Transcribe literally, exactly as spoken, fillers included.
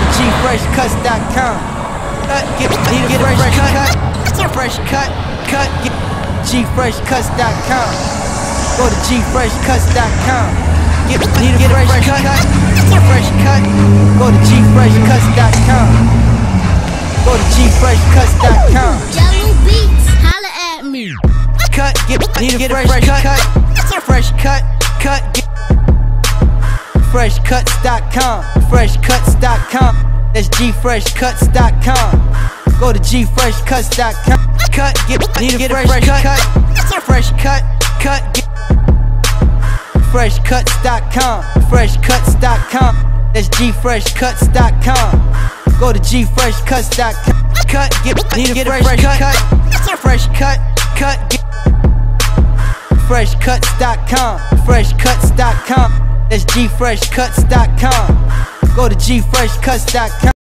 to G Fresh Cuts dot com. Cut, get, need a fresh cut, cut, fresh cut, cut, get G Fresh Cuts dot com. Go to G Fresh Cuts dot com. Get, need a fresh cut, fresh cut, go to G Fresh Cuts dot com. Go to G Fresh Cuts dot com. Jello Beats, holla at me. Cut, get, need a fresh cut, cut, fresh cut, cut, get Fresh Cuts dot com. Fresh Cuts dot com. That's G Fresh Cuts dot com. Go to G Fresh Cuts dot com. Cut, get, need a fresh cut, fresh cut, cut, get Fresh Cuts dot com. Fresh Cuts dot com. That's G Fresh Cuts dot com. Go to G Fresh Cuts dot com. Cut, get, need a fresh cut, fresh cut, cut, get Fresh Cuts dot com. Fresh Cuts dot com. That's G Fresh Cuts dot com. Go to G Fresh Cuts dot com.